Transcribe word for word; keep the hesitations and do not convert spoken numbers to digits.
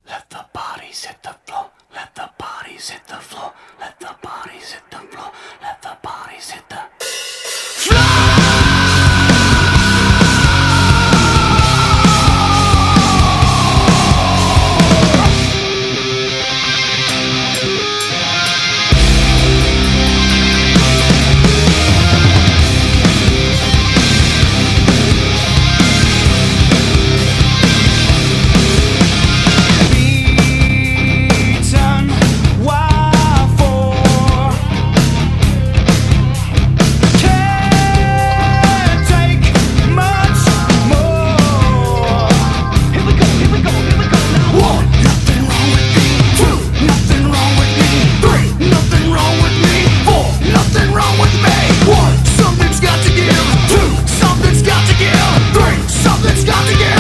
Let the bodies hit the floor. Let the bodies hit the floor. Let the bodies hit the floor. Let the bodies hit the floor. Something's got to give.